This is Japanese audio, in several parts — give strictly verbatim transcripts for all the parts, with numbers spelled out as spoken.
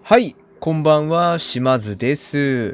はい、こんばんは、島津です。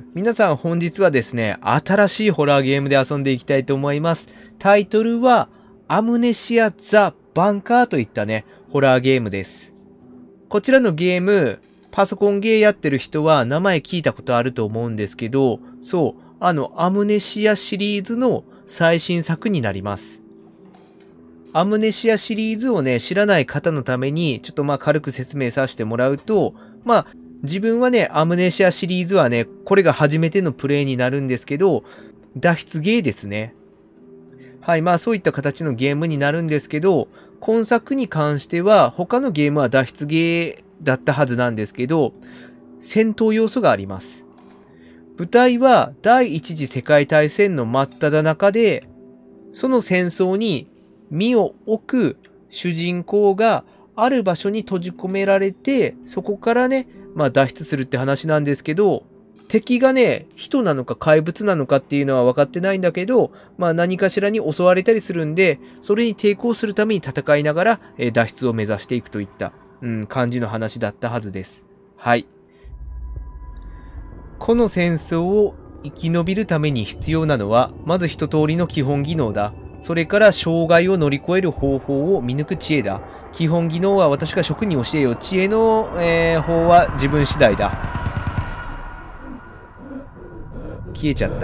皆さん本日はですね、新しいホラーゲームで遊んでいきたいと思います。タイトルは、アムネシア・ザ・バンカーといったね、ホラーゲームです。こちらのゲーム、パソコンゲーやってる人は名前聞いたことあると思うんですけど、そう、あの、アムネシアシリーズの最新作になります。アムネシアシリーズをね、知らない方のために、ちょっとまあ軽く説明させてもらうと、まあ、自分はね、アムネシアシリーズはね、これが初めてのプレイになるんですけど、脱出ゲーですね。はい、まあそういった形のゲームになるんですけど、今作に関しては、他のゲームは脱出ゲーだったはずなんですけど、戦闘要素があります。舞台は第一次世界大戦の真っ只中で、その戦争に身を置く主人公がある場所に閉じ込められて、そこからね、まあ脱出するって話なんですけど、敵がね、人なのか怪物なのかっていうのは分かってないんだけど、まあ何かしらに襲われたりするんで、それに抵抗するために戦いながら、えー、脱出を目指していくといった、うん、感じの話だったはずです。はい。この戦争を生き延びるために必要なのは、まず一通りの基本技能だ。それから障害を乗り越える方法を見抜く知恵だ。基本技能は私が職に教えよう。知恵の、えー、方は自分次第だ。消えちゃった。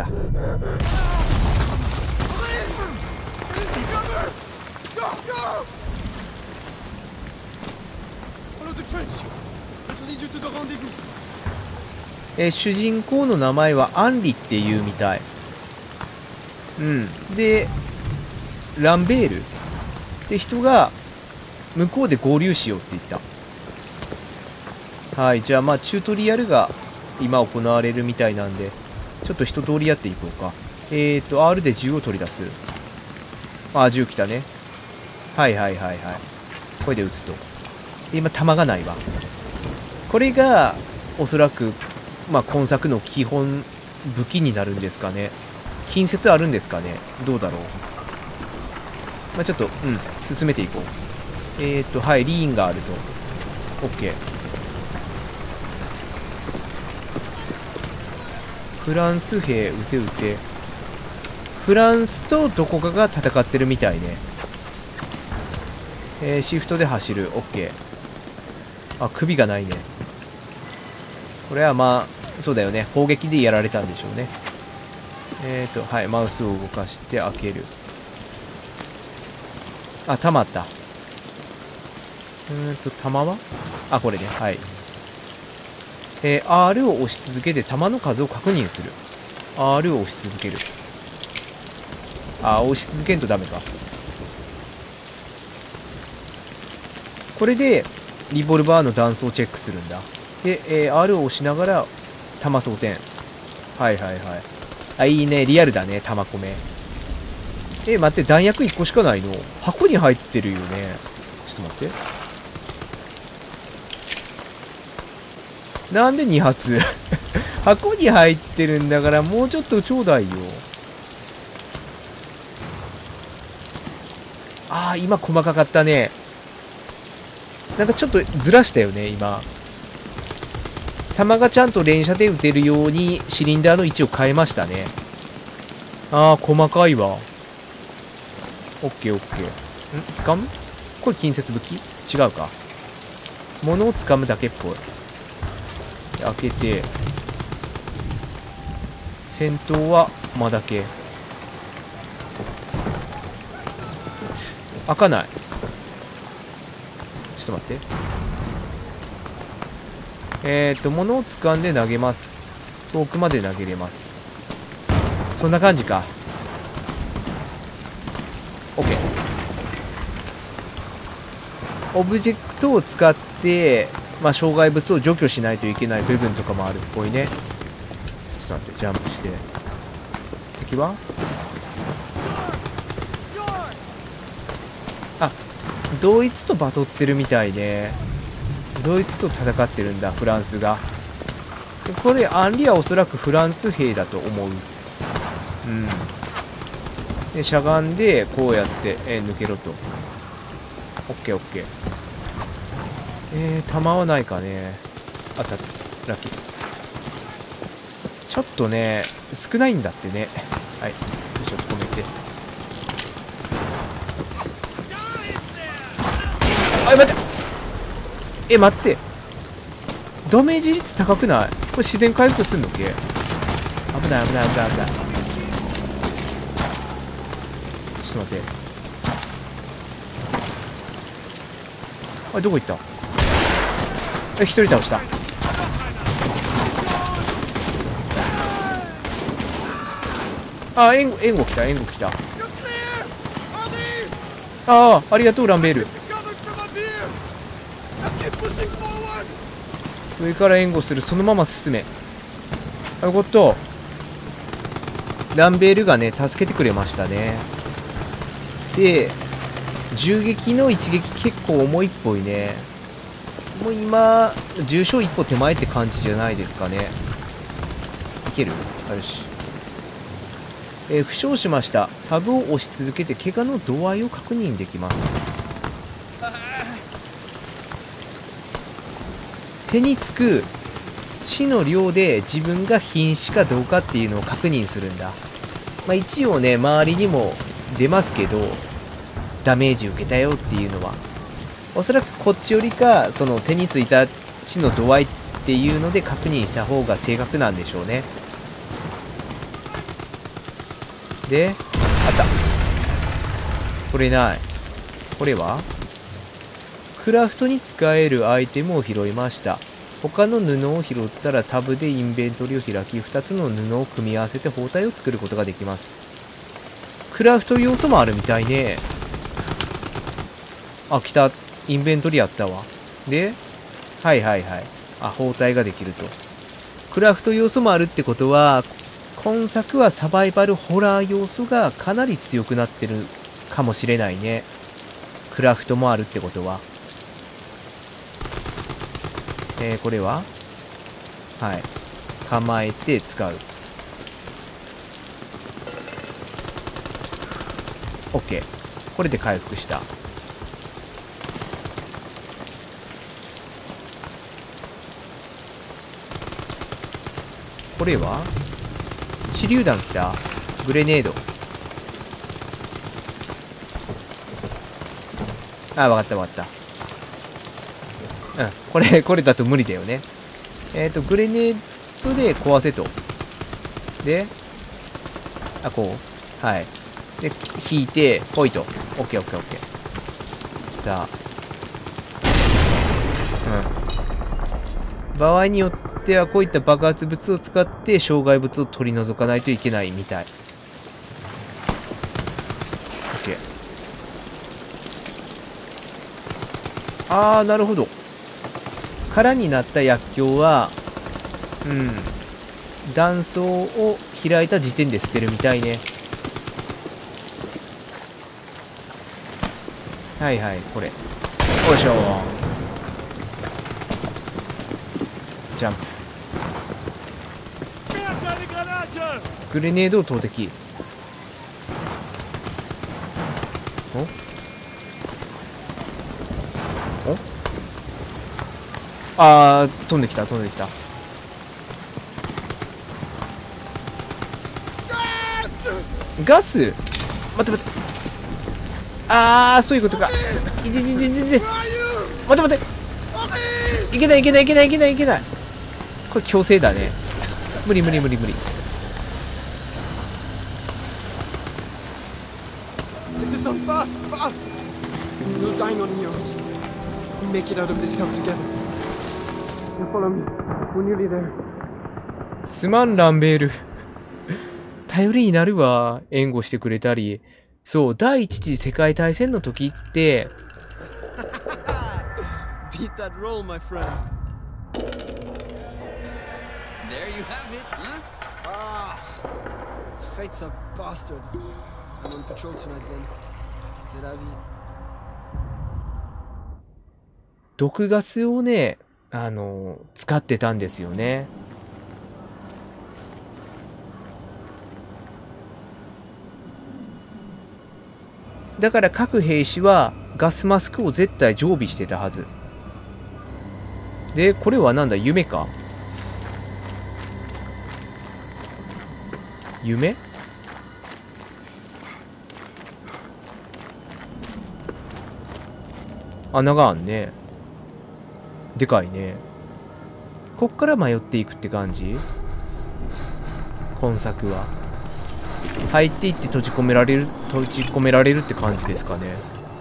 えー、主人公の名前はアンリっていうみたい。うん。で、ランベールって人が向こうで合流しようって言った。はい、じゃあまあチュートリアルが今行われるみたいなんで、ちょっと一通りやっていこうか。えーと、R で銃を取り出す。あ、銃来たね。はいはいはいはい。これで撃つと。で、今弾がないわ。これが、おそらく、まあ今作の基本武器になるんですかね。近接あるんですかね。どうだろう。まあちょっと、うん、進めていこう。えーと、はい、リーンがあると。OK。フランス兵、撃て撃て。フランスとどこかが戦ってるみたいね。えー、シフトで走る。OK。あ、首がないね。これはまあ、そうだよね。砲撃でやられたんでしょうね。えーと、はい、マウスを動かして開ける。あ、溜まった。うーんと、弾はあ、これね。はい。えー、R を押し続けて弾の数を確認する。R を押し続ける。あ、押し続けんとダメか。これで、リボルバーの弾数をチェックするんだ。で、えー、R を押しながら、弾装填。はいはいはい。あ、いいね。リアルだね。弾込め。えー、待って。弾薬いっこしかないの？箱に入ってるよね。ちょっと待って。なんでに発箱に入ってるんだからもうちょっとちょうだいよ。ああ、今細かかったね。なんかちょっとずらしたよね、今。弾がちゃんと連射で撃てるようにシリンダーの位置を変えましたね。ああ、細かいわ。オッケーオッケー。ん掴む？これ近接武器？違うか。物を掴むだけっぽい。開けて、戦闘は間だけ。開かない。ちょっと待って。えーっと、物を掴んで投げます。遠くまで投げれます。そんな感じか。OK。オブジェクトを使って、まあ、障害物を除去しないといけない部分とかもあるっぽいね。ちょっと待って、ジャンプして。敵はあ、ドイツとバトってるみたいね。ドイツと戦ってるんだ、フランスが。これ、アンリはおそらくフランス兵だと思う。うん。で、しゃがんで、こうやって、えー、抜けろと。オッケーオッケー。えー、弾はないかね。あったあった。 ラッキー。ちょっとね、少ないんだってね。はい。ちょっと止めて。あ、待って。え、待って。ダメージ率高くない？これ自然回復すんのっけ？危ない危ない危ない危ない。ちょっと待って。あ、どこ行った？え、一人倒した。あ、援護、援護来た、援護来た。ああ、ありがとう、ランベール。上から援護する。そのまま進め。あ、よかった。ランベールがね、助けてくれましたね。で、銃撃の一撃結構重いっぽいね。もう今、重傷一歩手前って感じじゃないですかね。いける？あ、よし。えー、負傷しました。タブを押し続けて怪我の度合いを確認できます。手につく血の量で自分が瀕死かどうかっていうのを確認するんだ。まあ、一応ね、周りにも出ますけど、ダメージ受けたよっていうのは。おそらくこっちよりか、その手についた血の度合いっていうので確認した方が正確なんでしょうね。で、あった。これない。これはクラフトに使えるアイテムを拾いました。他の布を拾ったらタブでインベントリを開き、ふたつの布を組み合わせて包帯を作ることができます。クラフト要素もあるみたいね。あ、来た。インベントリあったわ。で、はいはいはい。あ、包帯ができると。クラフト要素もあるってことは、今作はサバイバルホラー要素がかなり強くなってるかもしれないね。クラフトもあるってことは。えー、これははい。構えて使う。OK。これで回復した。これは手榴弾来た。グレネード。あ、わかったわかった。うん。これ、これだと無理だよね。えっと、グレネードで壊せと。で、あ、こう。はい。で、引いて、ポイと。オッケーオッケーオッケー。さあ。うん。場合によっては、こういった爆発物を使って、障害物を取り除かないといけないみたい。オッケー。あー、なるほど。空になった薬莢は、うん。弾倉を開いた時点で捨てるみたいね。はいはい、これ。よいしょ。ジャンプ。グレネードを投擲。おおあー、飛んできた、飛んできた。ガス待って待って。あー、そういうことか。いててててて。待って待って。いけないいけないいけないいけないいけない。これ強制だね。無理無理無理無理。すまん、ランベール。頼りになるわ。援護してくれたり。そう、第一次世界大戦の時って、Beat that roll, my friend. There you have it, huh? Ah, fate's a bastard. I'm on patrol tonight, then. C'est la vie. 毒ガスをね、あの、使ってたんですよね。だから各兵士はガスマスクを絶対常備してたはず。で、これはなんだ、夢か。 夢？穴があんね。でかいね。こっから迷っていくって感じ？今作は。入っていって閉じ込められる、閉じ込められるって感じですかね。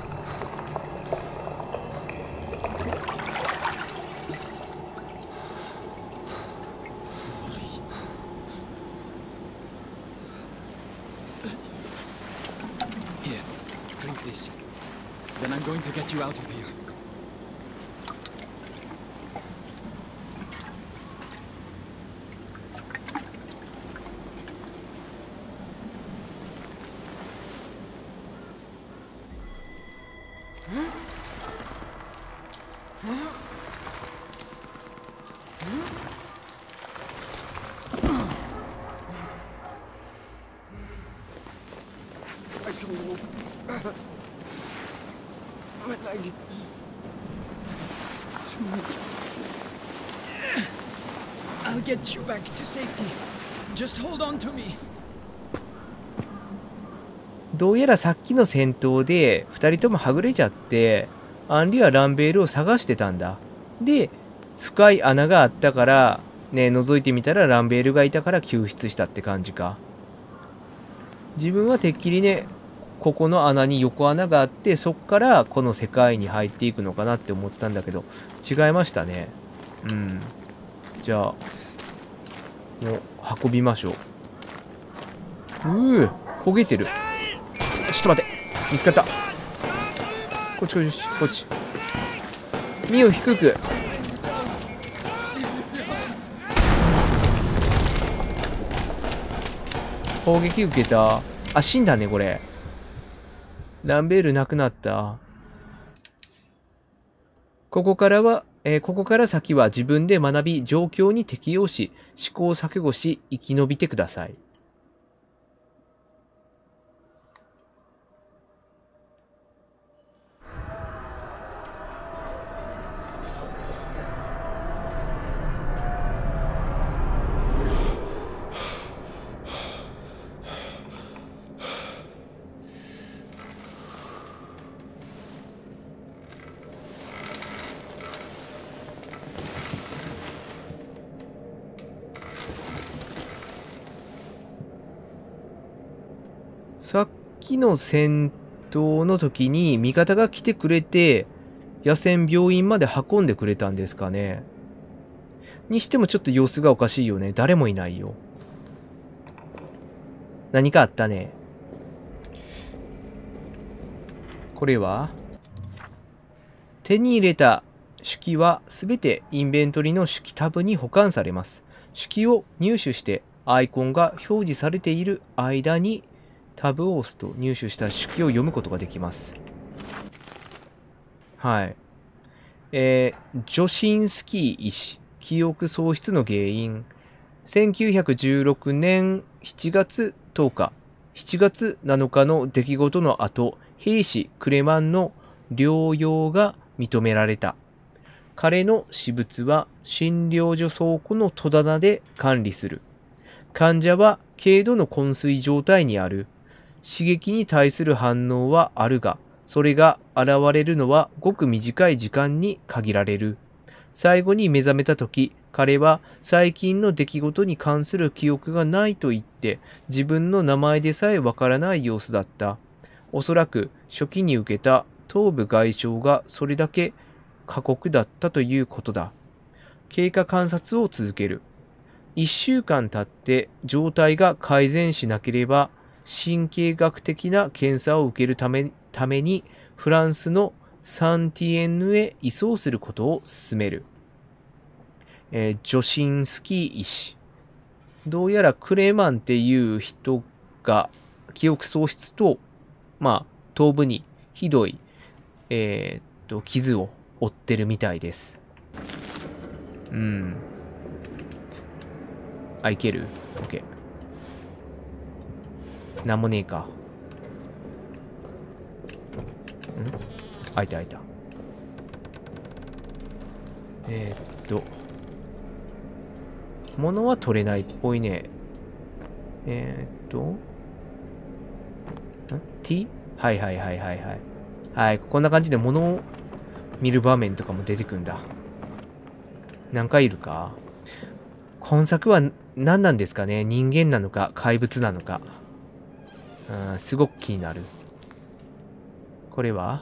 Then I'm going to get you out of here. I'll get you back to safety. Just hold on to me. どうやらさっきの戦闘でふたりともはぐれちゃってアンリはランベールを探してたんだ。で深い穴があったからね、覗いてみたらランベールがいたから救出したって感じか。自分はてっきりね、ここの穴に横穴があってそっからこの世界に入っていくのかなって思ったんだけど違いましたね。うん。じゃあもう運びましょう。うー焦げてる。ちょっと待って、見つかった。こっちこっちこっち。身を低く。砲撃受けた。あ、死んだねこれ。ランベールなくなった。ここからは、えー、ここから先は自分で学び状況に適応し試行錯誤し生き延びてください。さっきの戦闘の時に味方が来てくれて野戦病院まで運んでくれたんですかね。にしてもちょっと様子がおかしいよね。誰もいないよ。何かあったね。これは手に入れた手記はすべてインベントリの手記タブに保管されます。手記を入手してアイコンが表示されている間にタブを押すと入手した手記を読むことができます。はい。えー、ジョシンスキー医師、記憶喪失の原因。せんきゅうひゃくじゅうろくねんしちがつとおか、しちがつなのかの出来事の後、兵士クレマンの療養が認められた。彼の私物は診療所倉庫の戸棚で管理する。患者は軽度の昏睡状態にある。刺激に対する反応はあるが、それが現れるのはごく短い時間に限られる。最後に目覚めたとき、彼は最近の出来事に関する記憶がないと言って、自分の名前でさえわからない様子だった。おそらく初期に受けた頭部外傷がそれだけ過酷だったということだ。経過観察を続ける。一週間経って状態が改善しなければ、神経学的な検査を受けるため、ためにフランスのサンティエンヌへ移送することを勧める。えー、ジョシンスキー医師。どうやらクレマンっていう人が記憶喪失と、まあ、頭部にひどい、えー、っと、傷を負ってるみたいです。うん。あ、いける？ OK。なんもねえか。ん？開いた開いた。えー、っと。物は取れないっぽいね。えー、っと、ん ?T? はいはいはいはいはい。はい、こんな感じで物を見る場面とかも出てくんだ。何回いるか。今作は何なんですかね？人間なのか怪物なのか。うん、すごく気になる。これは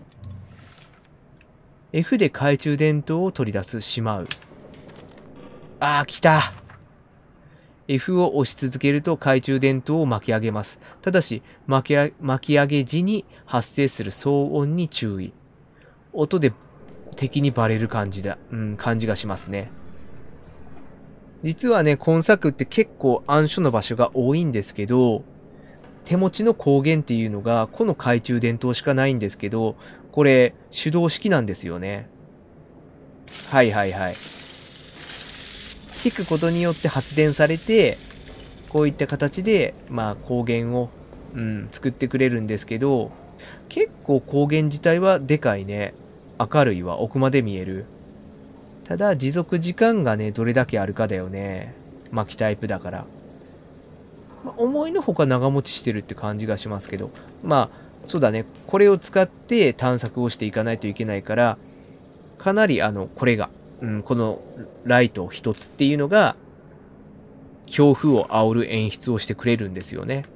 F で懐中電灯を取り出す、しまう。あー、来た。F を押し続けると懐中電灯を巻き上げます。ただし、巻きあ巻き上げ時に発生する騒音に注意。音で敵にバレる感じだ、うん、感じがしますね。実はね、今作って結構暗所の場所が多いんですけど、手持ちの光源っていうのがこの懐中電灯しかないんですけど、これ手動式なんですよね。はいはいはい。引くことによって発電されて、こういった形で、まあ光源を、うん、作ってくれるんですけど、結構光源自体はでかいね。明るいわ、奥まで見える。ただ持続時間がね、どれだけあるかだよね。巻きタイプだから。まあ、思いのほか長持ちしてるって感じがしますけど、まあ、そうだね。これを使って探索をしていかないといけないから、かなりあの、これが、うん、このライト一つっていうのが、恐怖を煽る演出をしてくれるんですよね。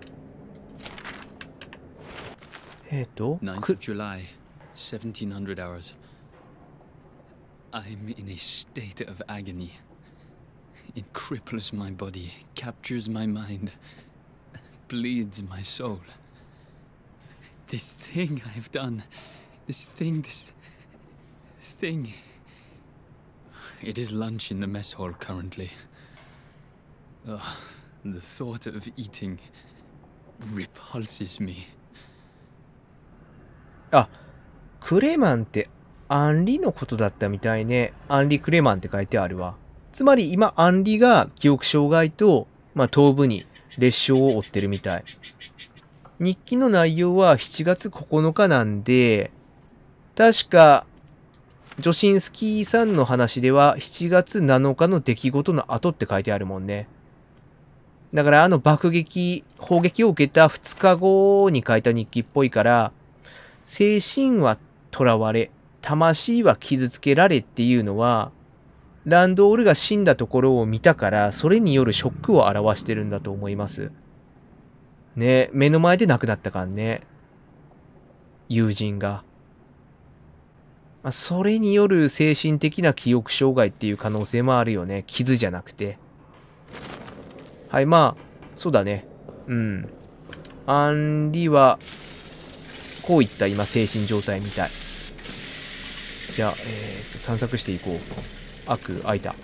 えっと、 ninth of July, seventeen hundred hours. I'm in a state of agony. It cripples my body, captures my mind, bleeds my soul. This thing I've done, this thing, this thing. It is lunch in the mess hall currently. Ugh, the thought of eating repulses me. あ、クレマンってアンリのことだったみたいね。アンリ・クレマンって書いてあるわ。つまり今アンリが記憶障害と、まあ、頭部に裂傷を負ってるみたい。日記の内容はしちがつここのかなんで、確か、ジョシンスキーさんの話ではしちがつなのかの出来事の後って書いてあるもんね。だからあの爆撃、砲撃を受けたふつかごに書いた日記っぽいから、精神は囚われ、魂は傷つけられっていうのは、ランドールが死んだところを見たから、それによるショックを表してるんだと思います。ね、目の前で亡くなったからね。友人が。まあ、それによる精神的な記憶障害っていう可能性もあるよね。傷じゃなくて。はい、まあ、そうだね。うん。アンリは、こういった今精神状態みたい。じゃあ、えー、っと、探索していこう。悪、開いた。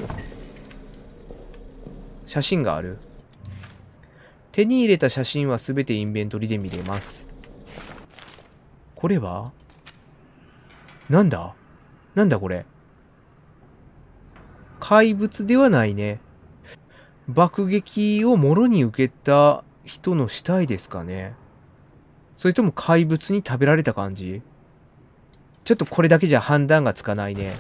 写真がある。手に入れた写真はすべてインベントリで見れます。これはなんだなんだこれ。怪物ではないね。爆撃をもろに受けた人の死体ですかね。それとも怪物に食べられた感じ？ちょっとこれだけじゃ判断がつかないね。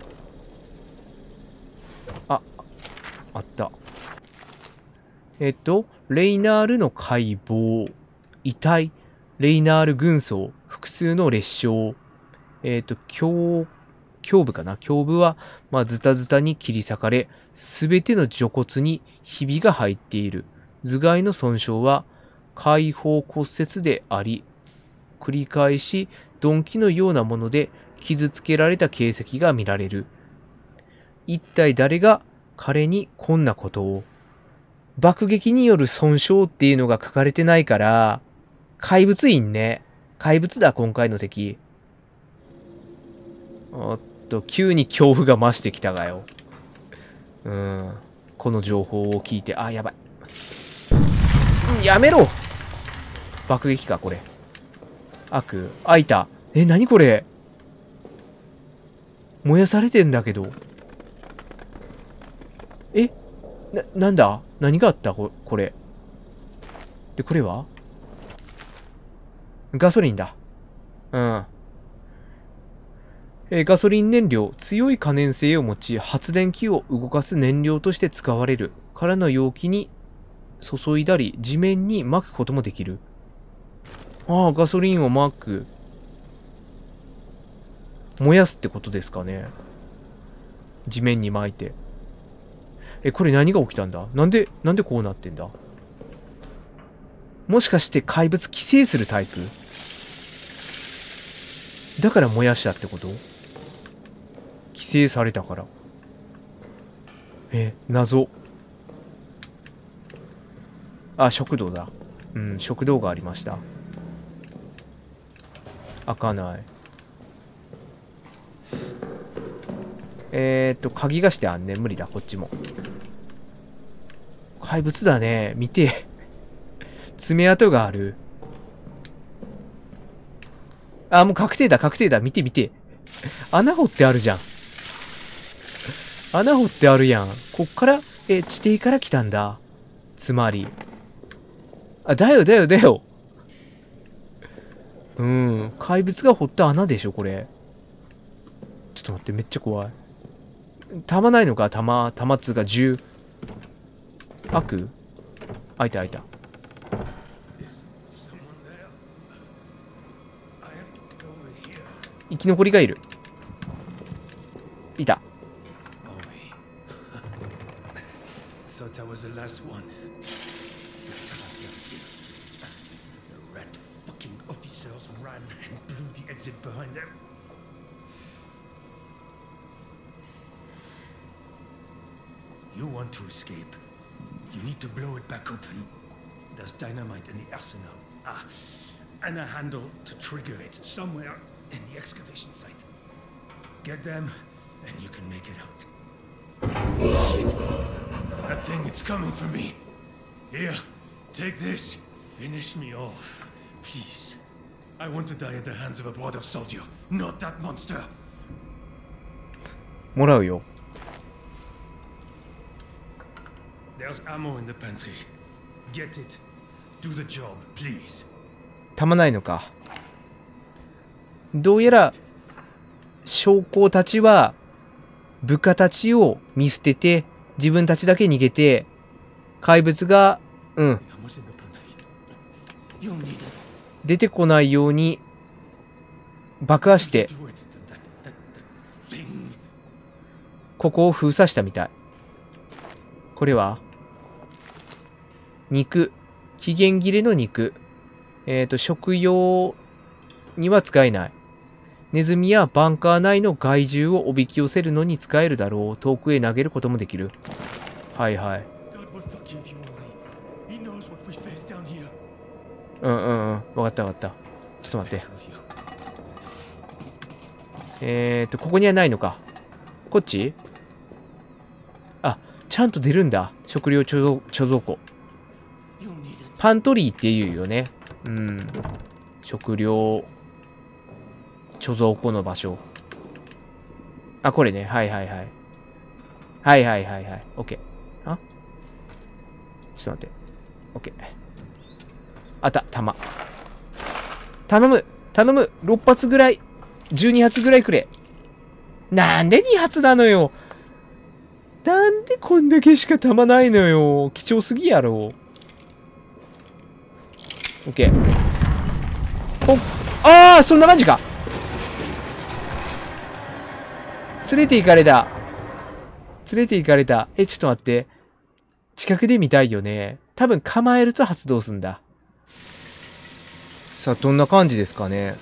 あ、あった。えっと、レイナールの解剖、遺体、レイナール軍曹、複数の裂傷、えっと、胸、胸部かな胸部は、まあ、ズタズタに切り裂かれ、すべての除骨にひびが入っている。頭蓋の損傷は、開放骨折であり、繰り返し鈍器のようなもので傷つけられた形跡が見られる。一体誰が彼にこんなことを。爆撃による損傷っていうのが書かれてないから、怪物いんね。怪物だ、今回の敵。おっと、急に恐怖が増してきたがよ。うん。この情報を聞いて、あ、やばい。やめろ！爆撃か、これ。悪、開いた。え、なにこれ？燃やされてんだけど。え？な、なんだ？何があったこ、これ。で、これはガソリンだ。うん。えー、ガソリン燃料、強い可燃性を持ち、発電機を動かす燃料として使われる。空の容器に注いだり、地面に撒くこともできる。ああ、ガソリンを撒く。燃やすってことですかね。地面に撒いて。え、これ何が起きたんだ？なんで、なんでこうなってんだ？もしかして怪物寄生するタイプ？だから燃やしたってこと？寄生されたから。え、謎。あ、食堂だ。うん、食堂がありました。開かない。えーっと、鍵がしてあんね。無理だ、こっちも。怪物だね。見て。爪痕がある。あ、もう確定だ、確定だ。見て見て。穴掘ってあるじゃん。穴掘ってあるやん。こっから、え、地底から来たんだ。つまり。あ、だよだよだよ。うん。怪物が掘った穴でしょ、これ。ちょっと待って、めっちゃ怖い。弾ないのか？弾、弾っつうか銃。開く？開いた開いた。生き残りがいる。いた。 You want to escape? You need to blow it back open. There's dynamite in the arsenal. Ah, and a handle to trigger it somewhere in the excavation site. Get them, and you can make it out. Shit. That thing, it's coming for me. Here, take this. Finish me off, please. I want to die at the hands of a brother soldier, not that monster. もらうよ。 There's ammo in the pantry. Get it. Do the job, please. 弾ないのか。どうやら将校たちは部下たちを見捨てて自分たちだけ逃げて怪物がうん出てこないように爆破してここを封鎖したみたい。これは肉、期限切れの肉。えっと、食用には使えない。ネズミやバンカー内の害獣をおびき寄せるのに使えるだろう。遠くへ投げることもできる。はいはい。うんうんうん。わかったわかった。ちょっと待って。えっと、ここにはないのか。こっち？あ、ちゃんと出るんだ。食料貯蔵庫。パントリーって言うよね。うん。食料貯蔵庫の場所。あ、これね。はいはいはい。はいはいはいはい。オッケー。あ？ちょっと待って。オッケー。あった、弾。頼む頼む !ろっ 発ぐらい。じゅうに発ぐらいくれ。なんでに発なのよ。なんでこんだけしか弾ないのよ。貴重すぎやろ。オッケー。ほっ。ああ、そんな感じか。連れて行かれた。連れて行かれた。え、ちょっと待って。近くで見たいよね。多分構えると発動すんだ。さあ、どんな感じですかね。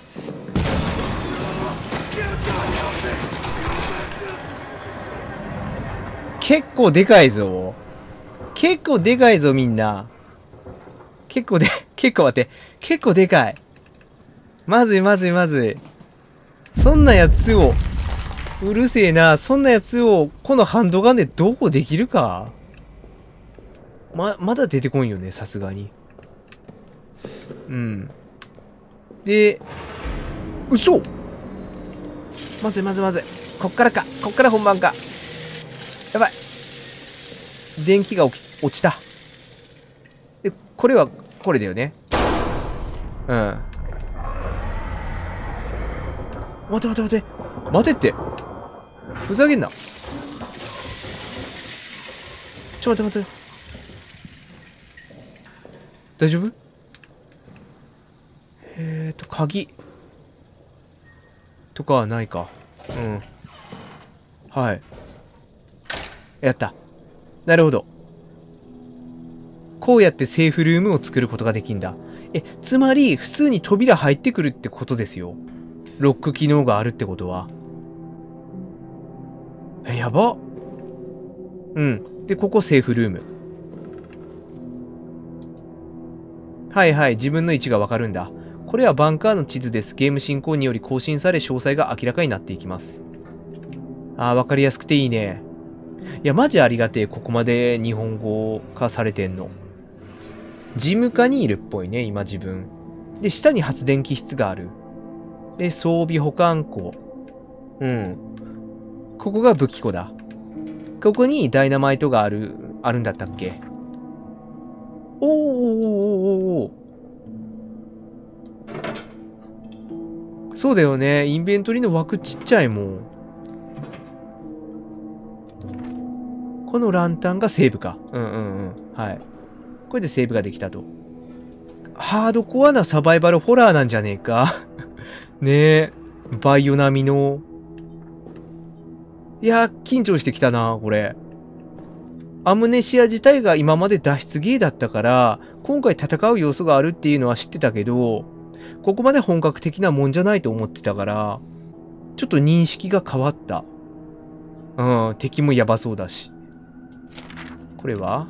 結構でかいぞ。結構でかいぞ、みんな。結構で、結構待って。結構でかい。まずいまずいまずい。そんなやつを、うるせえな。そんなやつを、このハンドガンでどこできるか。ま、まだ出てこんよね、さすがに。うん。で、嘘まずいまずいまずい。こっからか。こっから本番か。やばい。電気が起き、落ちた。で、これは、これだよね。うん。待て待て待て。待てって。ふざけんな。ちょ、待て待て。 大丈夫？えーと、鍵。とかはないか。うん。はい。やった。なるほど。こうやってセーフルームを作ることができんだ。え、つまり、普通に扉入ってくるってことですよ。ロック機能があるってことは。え、やば。うん。で、ここセーフルーム。はいはい、自分の位置がわかるんだ。これはバンカーの地図です。ゲーム進行により更新され、詳細が明らかになっていきます。ああ、わかりやすくていいね。いや、マジありがてえ。ここまで日本語化されてんの。事務課にいるっぽいね、今自分。で、下に発電機室がある。で、装備保管庫。うん。ここが武器庫だ。ここにダイナマイトがある、あるんだったっけ？おーおーおーおーおー。そうだよね。インベントリの枠ちっちゃいもん。このランタンがセーブか。うんうんうん。はい。これでセーブができたと。ハードコアなサバイバルホラーなんじゃねえか。ねえ。バイオ並みの。いや、緊張してきたな、これ。アムネシア自体が今まで脱出ゲーだったから、今回戦う要素があるっていうのは知ってたけど、ここまで本格的なもんじゃないと思ってたから、ちょっと認識が変わった。うん、敵もやばそうだし。これは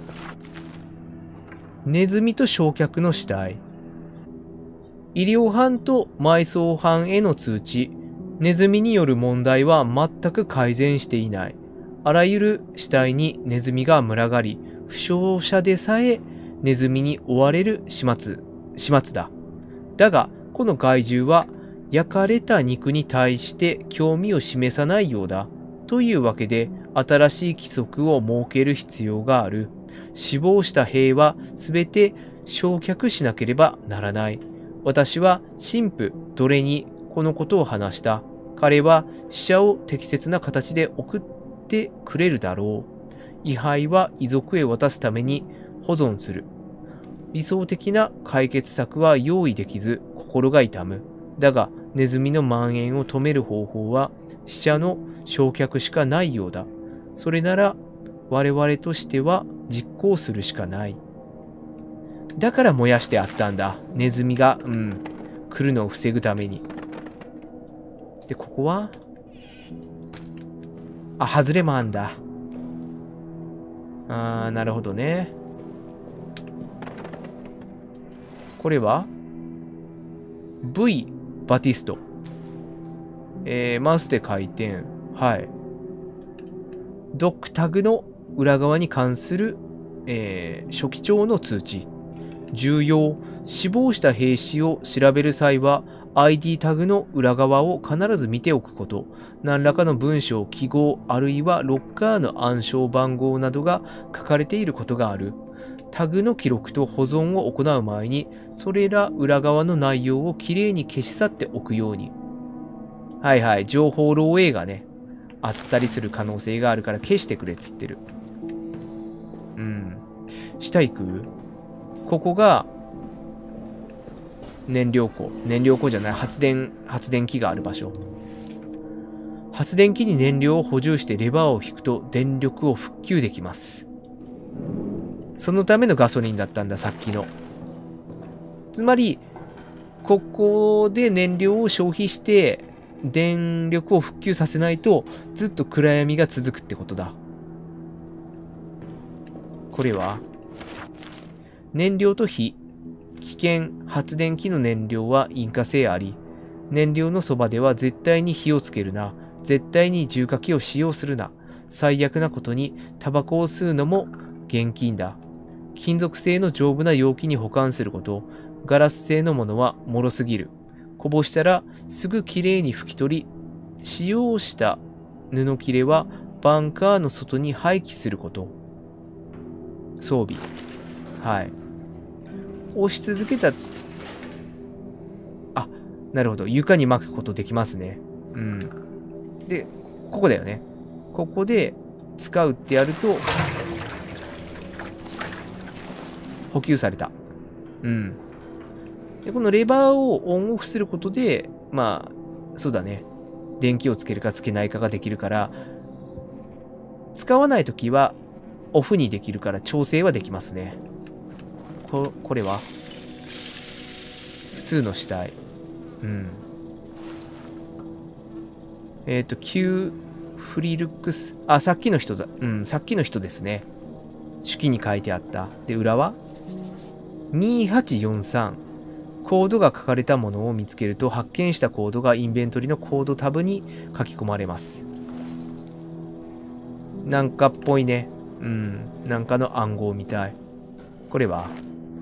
ネズミと焼却の死体。医療班と埋葬班への通知。ネズミによる問題は全く改善していない。あらゆる死体にネズミが群がり、負傷者でさえネズミに追われる始末、始末だ。だが、この害獣は焼かれた肉に対して興味を示さないようだ。というわけで、新しい規則を設ける必要がある。死亡した兵はすべて焼却しなければならない。私は神父ドレにこのことを話した。彼は死者を適切な形で送ってくれるだろう。遺灰は遺族へ渡すために保存する。理想的な解決策は用意できず心が痛む。だがネズミの蔓延を止める方法は死者の焼却しかないようだ。それなら我々としては実行するしかない。だから燃やしてあったんだ。ネズミが、うん、来るのを防ぐために。で、ここはあ、外れもあんだ。あー、なるほどね。これは V バティスト。えー、マウスで回転。はい。ドックタグの裏側に関する、えー、初期帳の通知。重要。死亡した兵士を調べる際は アイディー タグの裏側を必ず見ておくこと。何らかの文章、記号、あるいはロッカーの暗証番号などが書かれていることがある。タグの記録と保存を行う前に、それら裏側の内容をきれいに消し去っておくように。はいはい、情報漏洩がね、あったりする可能性があるから消してくれっつってる。うん。下行く？ここが、燃料庫。燃料庫じゃない、発電、発電機がある場所。発電機に燃料を補充してレバーを引くと電力を復旧できます。そのためのガソリンだったんだ、さっきの。つまり、ここで燃料を消費して、電力を復旧させないと、ずっと暗闇が続くってことだ。これは燃料と火。危険発電機の燃料は引火性あり。燃料のそばでは絶対に火をつけるな。絶対に重火器を使用するな。最悪なことにタバコを吸うのも厳禁だ。金属製の丈夫な容器に保管すること。ガラス製のものは脆すぎる。こぼしたらすぐきれいに拭き取り、使用した布切れはバンカーの外に廃棄すること。装備。はい。押し続けた、あ、なるほど。床に巻くことできますね。うん。で、ここだよね。ここで使うってやると、補給された。 うん。で、このレバーをオンオフすることで、まあ、そうだね。電気をつけるかつけないかができるから、使わないときはオフにできるから調整はできますね。こ、これは普通の死体。うん。えっと、Q フリルックス。あ、さっきの人だ。うん、さっきの人ですね。手記に書いてあった。で、裏はにはちよんさん。コードが書かれたものを見つけると、発見したコードがインベントリのコードタブに書き込まれます。なんかっぽいね。うん。なんかの暗号みたい。これは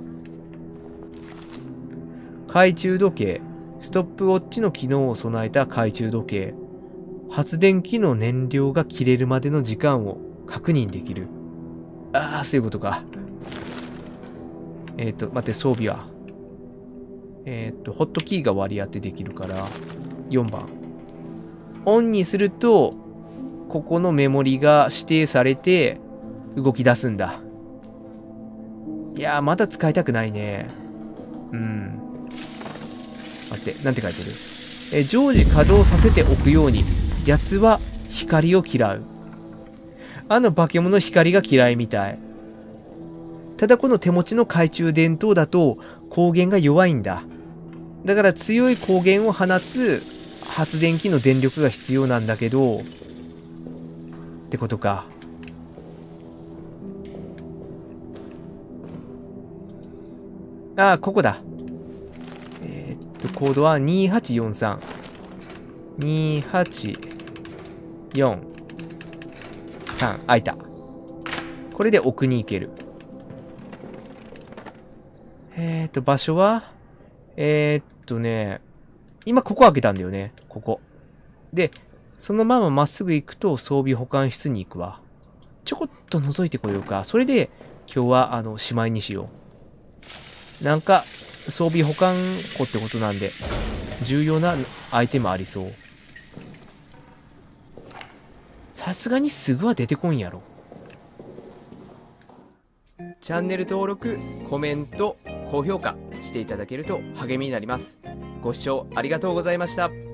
懐中時計。ストップウォッチの機能を備えた懐中時計。発電機の燃料が切れるまでの時間を確認できる。ああ、そういうことか。えっと、待って、装備は。えっと、ホットキーが割り当てできるから、よんばん。オンにすると、ここのメモリが指定されて、動き出すんだ。いやー、まだ使いたくないね。うん。待って、なんて書いてる？え、常時稼働させておくように、奴は光を嫌う。あの化け物光が嫌いみたい。ただこの手持ちの懐中電灯だと光源が弱いんだ。だから強い光源を放つ発電機の電力が必要なんだけど、ってことか。ああ、ここだ。えー、っと、コードはにはちよんさん。にはちよんさん。開いた。これで奥に行ける。えー、っと、場所はえー、っとね、今ここ開けたんだよね。ここ。で、そのまままっすぐ行くと装備保管室に行くわ。ちょこっと覗いてこようか。それで今日はあの、しまいにしよう。なんか、装備保管庫ってことなんで、重要なアイテムありそう。さすがにすぐは出てこんやろ。チャンネル登録、コメント、高評価していただけると励みになります。ご視聴ありがとうございました。